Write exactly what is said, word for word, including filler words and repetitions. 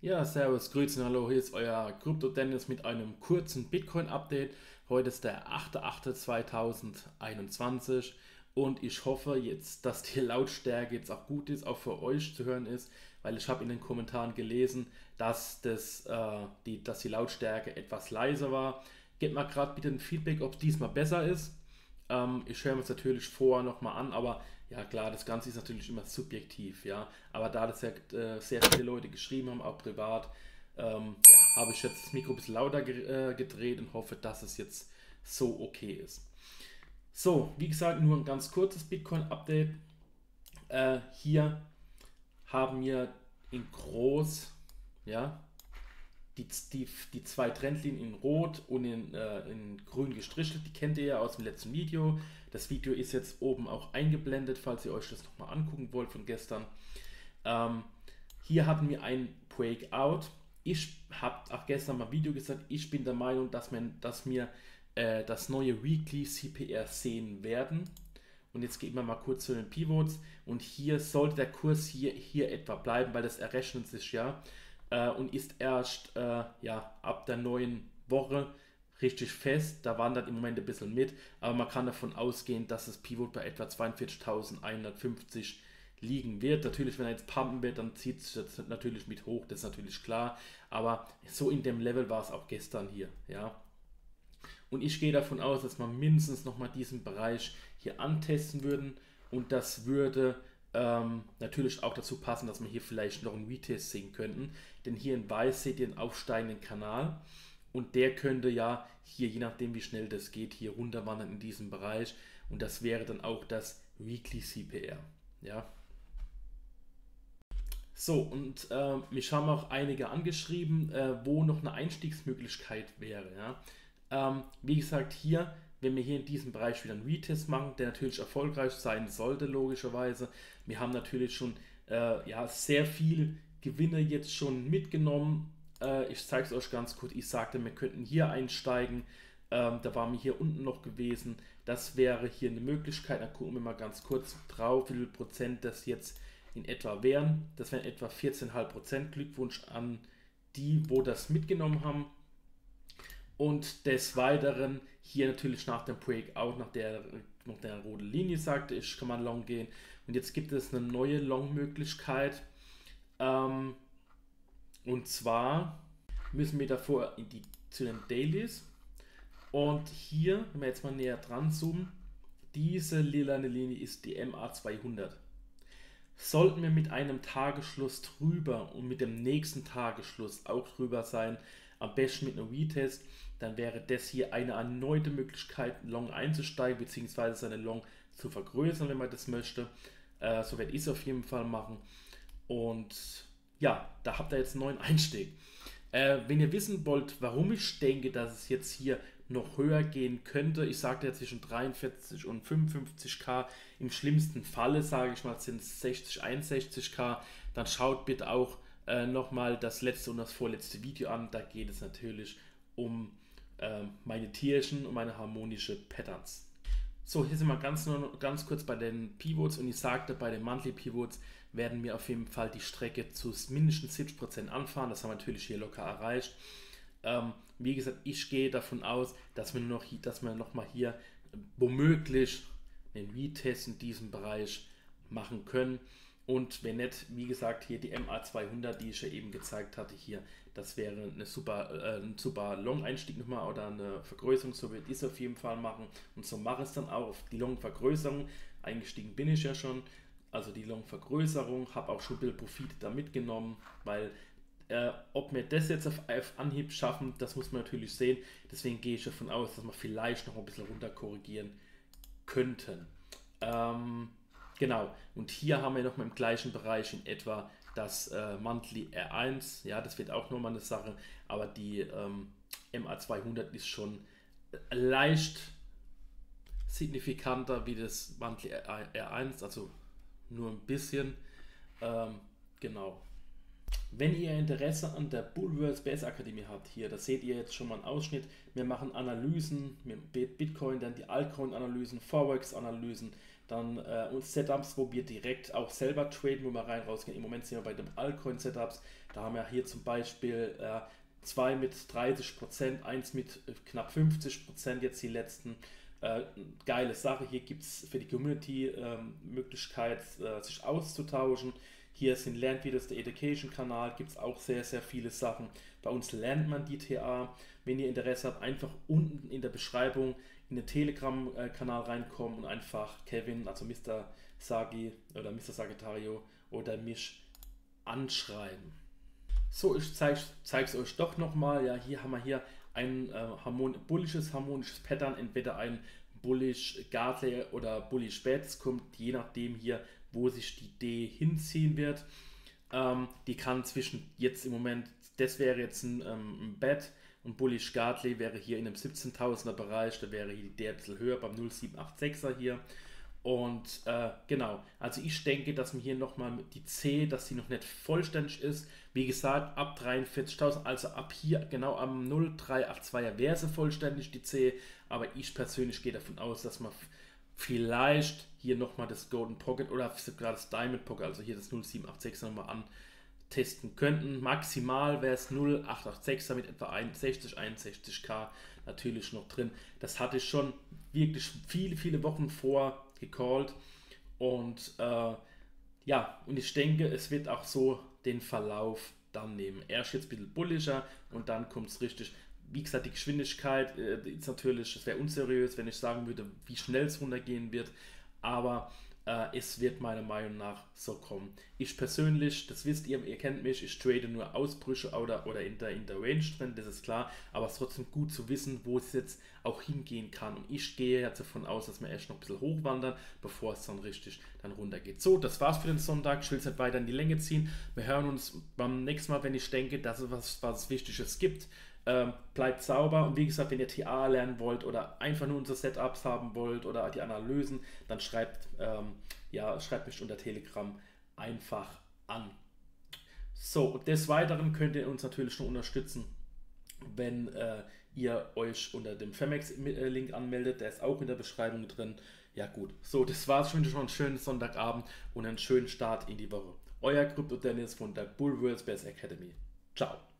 Ja, servus, grüßen, hallo, hier ist euer Krypto Dennis mit einem kurzen Bitcoin-Update. Heute ist der achte achte zweitausendeinundzwanzig und ich hoffe jetzt, dass die Lautstärke jetzt auch gut ist, auch für euch zu hören ist, weil ich habe in den Kommentaren gelesen, dass, das, äh, die, dass die Lautstärke etwas leiser war. Gebt mal gerade bitte ein Feedback, ob es diesmal besser ist. Ähm, ich höre mir es natürlich vorher nochmal an, aber ja klar, das Ganze ist natürlich immer subjektiv, ja. Aber da das ja äh, sehr viele Leute geschrieben haben, auch privat, ähm, ja, habe ich jetzt das Mikro ein bisschen lauter ge äh, gedreht und hoffe, dass es jetzt so okay ist. So, wie gesagt, nur ein ganz kurzes Bitcoin-Update. Äh, hier haben wir in groß, ja, die, die, die zwei Trendlinien in Rot und in, äh, in Grün gestrichelt. Die kennt ihr ja aus dem letzten Video. Das Video ist jetzt oben auch eingeblendet, falls ihr euch das nochmal angucken wollt von gestern. Ähm, hier hatten wir ein Breakout. Ich habe auch gestern mal ein Video gesagt, ich bin der Meinung, dass, man, dass wir äh, das neue Weekly C P R sehen werden. Und jetzt gehen wir mal kurz zu den Pivots. Und hier sollte der Kurs hier, hier etwa bleiben, weil das errechnet sich ja äh, und ist erst äh, ja, ab der neuen Woche richtig fest. Da wandert im Moment ein bisschen mit, aber man kann davon ausgehen, dass das Pivot bei etwa zweiundvierzigtausendeinhundertfünfzig liegen wird. Natürlich, wenn er jetzt pumpen wird, dann zieht es das natürlich mit hoch, das ist natürlich klar. Aber so in dem Level war es auch gestern hier, ja. Und ich gehe davon aus, dass wir mindestens nochmal diesen Bereich hier antesten würden. Und das würde ähm, natürlich auch dazu passen, dass wir hier vielleicht noch einen Retest sehen könnten. Denn hier in Weiß seht ihr einen aufsteigenden Kanal. Und der könnte ja hier, je nachdem wie schnell das geht, hier runterwandern in diesem Bereich. Und das wäre dann auch das Weekly C P R. Ja. So, und äh, mich haben auch einige angeschrieben, äh, wo noch eine Einstiegsmöglichkeit wäre. Ja. Ähm, wie gesagt, hier, wenn wir hier in diesem Bereich wieder einen Retest machen, der natürlich erfolgreich sein sollte, logischerweise. Wir haben natürlich schon äh, ja, sehr viel Gewinne jetzt schon mitgenommen. Äh, ich zeige es euch ganz kurz. Ich sagte, wir könnten hier einsteigen. Ähm, da waren wir hier unten noch gewesen. Das wäre hier eine Möglichkeit. Da gucken wir mal ganz kurz drauf, wie viel Prozent das jetzt in etwa wären. Das wären etwa vierzehn Komma fünf Prozent. Glückwunsch an die, wo das mitgenommen haben. Und des Weiteren hier natürlich nach dem Breakout, nach der, nach der roten Linie sagte ich, kann man long gehen. Und jetzt gibt es eine neue Long-Möglichkeit. Ähm, und zwar müssen wir davor in die, zu den Dailies. Und hier, wenn wir jetzt mal näher dran zoomen, diese lilane Linie ist die M A zweihundert. Sollten wir mit einem Tagesschluss drüber und mit dem nächsten Tagesschluss auch drüber sein, am besten mit einem Retest, dann wäre das hier eine erneute Möglichkeit, Long einzusteigen, beziehungsweise seine Long zu vergrößern, wenn man das möchte. Äh, so werde ich es auf jeden Fall machen. Und ja, da habt ihr jetzt einen neuen Einstieg. Äh, wenn ihr wissen wollt, warum ich denke, dass es jetzt hier noch höher gehen könnte, ich sagte ja zwischen dreiundvierzig und fünfundfünfzig K, im schlimmsten Falle, sage ich mal, sind es sechzig, einundsechzig K, dann schaut bitte auch äh, nochmal das letzte und das vorletzte Video an, da geht es natürlich um äh, meine Tierchen und meine harmonische Patterns. So, hier sind wir ganz, nur, ganz kurz bei den Pivots und ich sagte, bei den Monthly Pivots werden wir auf jeden Fall die Strecke zu mindestens siebzig Prozent anfahren, das haben wir natürlich hier locker erreicht. Ähm, wie gesagt, ich gehe davon aus, dass wir noch, dass wir noch mal hier womöglich einen Retest in diesem Bereich machen können. Und wenn nicht, wie gesagt, hier die M A zweihundert, die ich ja eben gezeigt hatte, hier, das wäre eine super, äh, ein super Long-Einstieg nochmal oder eine Vergrößerung, so wird ich es auf jeden Fall machen. Und so mache ich es dann auch auf die Long-Vergrößerung. Eingestiegen bin ich ja schon, also die Long-Vergrößerung, habe auch schon ein bisschen Profit da mitgenommen, weil Äh, ob wir das jetzt auf, auf Anhieb schaffen, das muss man natürlich sehen. Deswegen gehe ich davon aus, dass wir vielleicht noch ein bisschen runter korrigieren könnten. Ähm, genau. Und hier haben wir noch mal im gleichen Bereich in etwa das äh, Monthly R eins. Ja, das wird auch nochmal eine Sache. Aber die ähm, M A zweihundert ist schon leicht signifikanter wie das Monthly R eins. Also nur ein bisschen. Ähm, genau. Wenn ihr Interesse an der Bullverse Base Akademie habt, hier, da seht ihr jetzt schon mal einen Ausschnitt. Wir machen Analysen mit Bitcoin, dann die Altcoin-Analysen, Forex-Analysen, dann äh, und Setups, wo wir direkt auch selber traden, wo wir rein rausgehen. Im Moment sind wir bei den Altcoin-Setups, da haben wir hier zum Beispiel äh, zwei mit dreißig Prozent, eins mit knapp fünfzig Prozent, jetzt die letzten. Äh, geile Sache, hier gibt es für die Community ähm, Möglichkeit, äh, sich auszutauschen. Hier sind Lernvideos, der Education-Kanal, gibt es auch sehr, sehr viele Sachen. Bei uns lernt man die T A. Wenn ihr Interesse habt, einfach unten in der Beschreibung in den Telegram-Kanal reinkommen und einfach Kevin, also Mister Sagi oder Mister Sagittario oder mich anschreiben. So, ich zeige es euch doch nochmal. Ja, hier haben wir hier ein äh, harmon bullisches, harmonisches Pattern, entweder ein bullish Gartley oder bullish Bats, kommt je nachdem hier, wo sich die D hinziehen wird. Ähm, die kann zwischen jetzt im Moment, das wäre jetzt ein, ähm, ein Bat und bullish Gartley wäre hier in einem siebzehntausender Bereich, da wäre hier die D ein bisschen höher beim null sieben acht sechser hier. Und äh, genau, also ich denke, dass man hier nochmal die C, dass sie noch nicht vollständig ist. Wie gesagt, ab dreiundvierzigtausend, also ab hier genau am null drei acht zwei wäre sie vollständig, die C. Aber ich persönlich gehe davon aus, dass man vielleicht hier nochmal das Golden Pocket oder sogar das Diamond Pocket, also hier das null sieben acht sechs nochmal antesten könnten. Maximal wäre es null acht acht sechs mit etwa einundsechzig, einundsechzig K natürlich noch drin. Das hatte ich schon wirklich viele, viele Wochen vor gecallt und äh, ja, und ich denke, es wird auch so den Verlauf dann nehmen. Erst jetzt ein bisschen bullischer und dann kommt es richtig. Wie gesagt, die Geschwindigkeit äh, ist natürlich, es wäre unseriös, wenn ich sagen würde, wie schnell es runtergehen wird, aber äh, es wird meiner Meinung nach so kommen. Ich persönlich, das wisst ihr, ihr kennt mich, ich trade nur Ausbrüche oder, oder in, der, in der Range drin, das ist klar, aber es ist trotzdem gut zu wissen, wo es jetzt auch hingehen kann. Und ich gehe jetzt davon aus, dass wir erst noch ein bisschen hochwandern, bevor es dann richtig dann runtergeht. So, das war's für den Sonntag. Ich will es nicht weiter in die Länge ziehen. Wir hören uns beim nächsten Mal, wenn ich denke, dass es was, was Wichtiges gibt. Ähm, bleibt sauber und wie gesagt, wenn ihr T A lernen wollt oder einfach nur unsere Setups haben wollt oder die Analysen, dann schreibt, ähm, ja, schreibt mich unter Telegram einfach an. So, und des Weiteren könnt ihr uns natürlich nur unterstützen, wenn äh, ihr euch unter dem Femex-Link anmeldet, der ist auch in der Beschreibung drin. Ja gut, so, das war's. Ich wünsche schon einen schönen Sonntagabend und einen schönen Start in die Woche. Euer Krypto Dennis von der Bull World Space Academy. Ciao.